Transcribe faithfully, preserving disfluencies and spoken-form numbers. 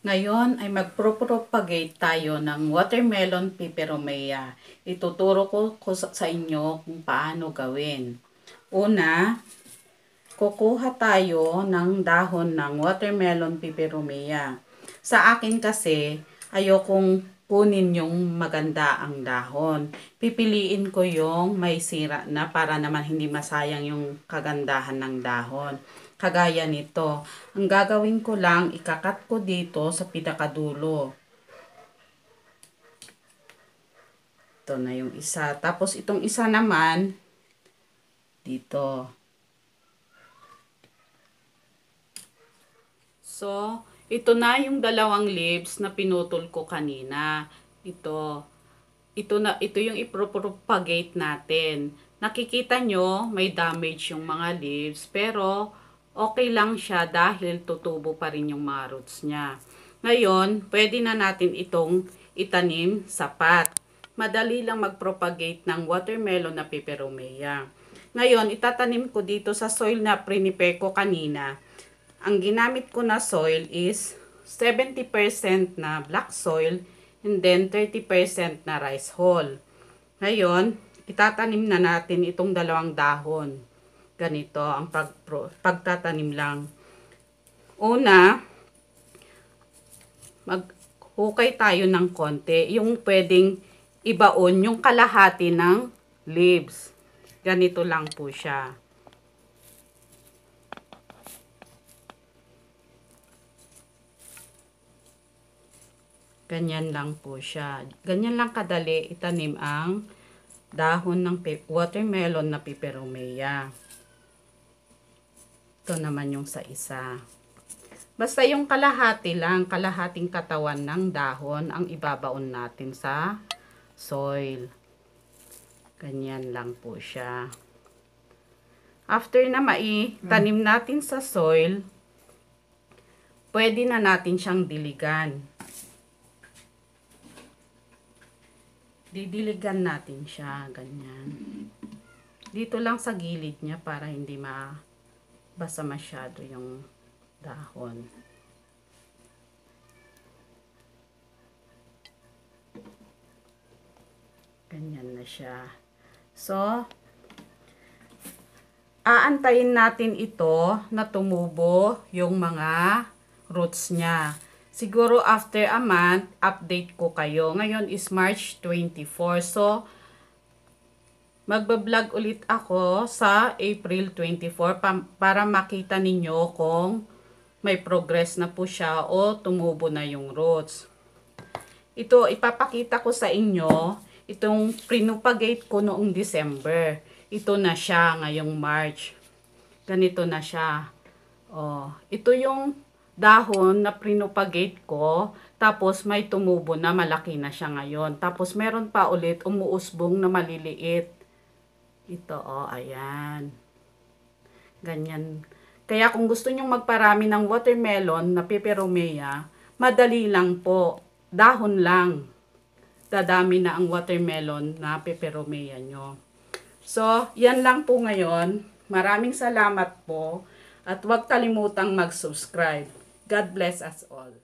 Ngayon ay magpro-propagate tayo ng watermelon peperomia. Ituturo ko, ko sa inyo kung paano gawin. Una, kukuha tayo ng dahon ng watermelon peperomia. Sa akin kasi, ayokong kunin yung maganda ang dahon. Pipiliin ko yung may sira na para naman hindi masayang yung kagandahan ng dahon. Kagaya nito. Ang gagawin ko lang, ikakat ko dito sa pinakadulo. Ito na yung isa. Tapos itong isa naman, dito. So, ito na yung dalawang leaves na pinutol ko kanina. Ito. Ito na ito yung ipropagate natin. Nakikita nyo, may damage yung mga leaves, pero okay lang siya dahil tutubo pa rin yung mga roots niya. Ngayon, pwede na natin itong itanim sa pot. Madali lang mag-propagate ng watermelon na peperomia. Ngayon, itatanim ko dito sa soil na prepare ko kanina. Ang ginamit ko na soil is seventy percent na black soil and then thirty percent na rice hull. Ngayon, itatanim na natin itong dalawang dahon. Ganito ang pag pagtatanim lang. Una, maghukay tayo ng konti. Yung pwedeng ibaon yung kalahati ng leaves. Ganito lang po siya. Ganyan lang po siya. Ganyan lang kadali itanim ang dahon ng watermelon na peperomia. Ito naman yung sa isa. Basta yung kalahati lang, kalahating katawan ng dahon ang ibabaon natin sa soil. Ganyan lang po siya. After na maitanim natin sa soil, pwede na natin siyang diligan. Didiligan natin siya, ganyan. Dito lang sa gilid niya para hindi mabasa masyado yung dahon. Ganyan na siya. So, aantayin natin ito na tumubo yung mga roots niya. Siguro after a month, update ko kayo. Ngayon is March twenty-four. So, magbablog ulit ako sa April twenty-four pa para makita ninyo kung may progress na po siya o tumubo na yung roots. Ito, ipapakita ko sa inyo, itong pinupagate ko noong December. Ito na siya ngayong March. Ganito na siya. Oh, ito yung dahon na pinupagate ko, tapos may tumubo na, malaki na siya ngayon. Tapos meron pa ulit umuusbong na maliliit. Ito, oh, ayan. Ganyan. Kaya kung gusto nyong magparami ng watermelon na peperomia, madali lang po. Dahon lang. Dadami na ang watermelon na peperomia nyo. So, yan lang po ngayon. Maraming salamat po. At huwag kalimutang mag-subscribe. God bless us all.